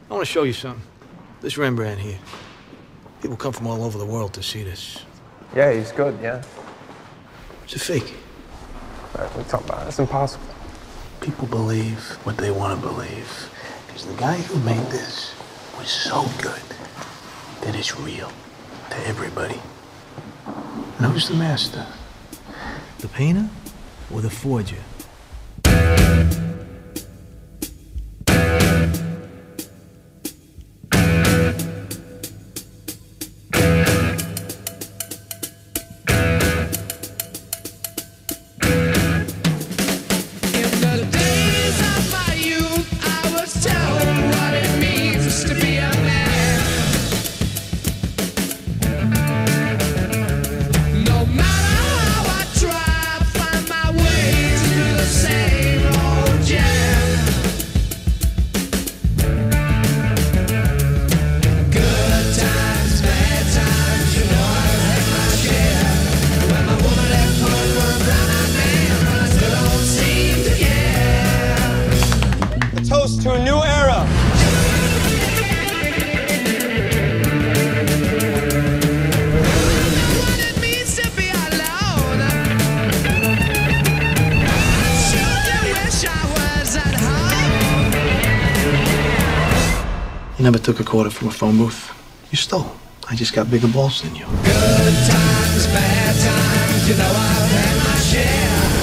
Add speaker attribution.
Speaker 1: I want to show you something. This Rembrandt here. People come from all over the world to see this.
Speaker 2: Yeah, he's good, yeah.
Speaker 1: It's a fake.
Speaker 2: What are we talking about? It's impossible.
Speaker 1: People believe what they want to believe. Because the guy who made this was so good that it's real to everybody. And who's the master? The painter or the forger?
Speaker 2: Toast to a new era.
Speaker 3: What it means to be alone. Sure wish I was at home.
Speaker 1: You never took a quarter from a phone booth. You stole. I just got bigger balls than you.
Speaker 3: Good times, bad times, you know I've had my share.